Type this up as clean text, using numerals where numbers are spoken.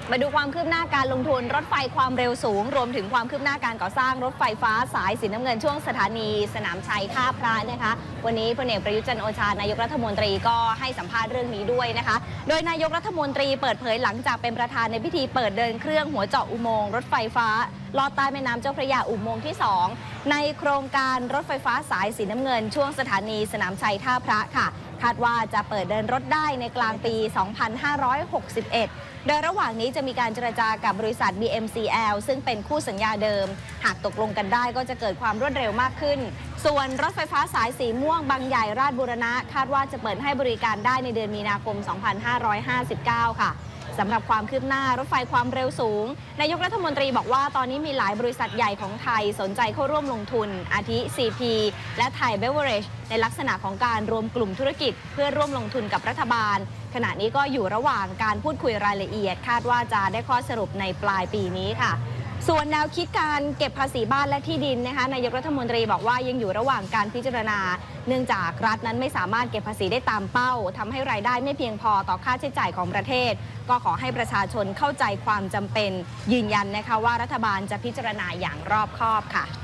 มาดูความคืบหน้าการลงทุนรถไฟความเร็วสูงรวมถึงความคืบหน้าการก่อสร้างรถไฟฟ้าสายสีน้ำเงินช่วงสถานีสนามชัยท่าพระนะคะวันนี้พลเอกประยุทธ์จันทร์โอชานายกรัฐมนตรีก็ให้สัมภาษณ์เรื่องนี้ด้วยนะคะโดยนายกรัฐมนตรีเปิดเผยหลังจากเป็นประธานในพิธีเปิดเดินเครื่องหัวเจาะอุโมงค์รถไฟฟ้าลอดใต้แม่น้ำเจ้าพระยาอุโมงค์ที่2ในโครงการรถไฟฟ้าสายสีน้ำเงินช่วงสถานีสนามชัยท่าพระค่ะคาดว่าจะเปิดเดินรถได้ในกลางปี 2561 โดยระหว่างนี้จะมีการเจรจากับบริษัท BMCL ซึ่งเป็นคู่สัญญาเดิมหากตกลงกันได้ก็จะเกิดความรวดเร็วมากขึ้นส่วนรถไฟฟ้าสายสีม่วงบางใหญ่ราชบูรณะคาดว่าจะเปิดให้บริการได้ในเดือนมีนาคม 2559 ค่ะสำหรับความคืบหน้ารถไฟความเร็วสูงนายกรัฐมนตรีบอกว่าตอนนี้มีหลายบริษัทใหญ่ของไทยสนใจเข้าร่วมลงทุนอาทิ CP และไทยเบเวอเรจในลักษณะของการรวมกลุ่มธุรกิจเพื่อร่วมลงทุนกับรัฐบาลขณะนี้ก็อยู่ระหว่างการพูดคุยรายละเอียดคาดว่าจะได้ข้อสรุปในปลายปีนี้ค่ะส่วนแนวคิดการเก็บภาษีบ้านและที่ดินนะคะนายกรัฐมนตรีบอกว่ายังอยู่ระหว่างการพิจารณาเนื่องจากรัฐนั้นไม่สามารถเก็บภาษีได้ตามเป้าทำให้รายได้ไม่เพียงพอต่อค่าใช้จ่ายของประเทศก็ขอให้ประชาชนเข้าใจความจำเป็นยืนยันนะคะว่ารัฐบาลจะพิจารณาอย่างรอบคอบค่ะ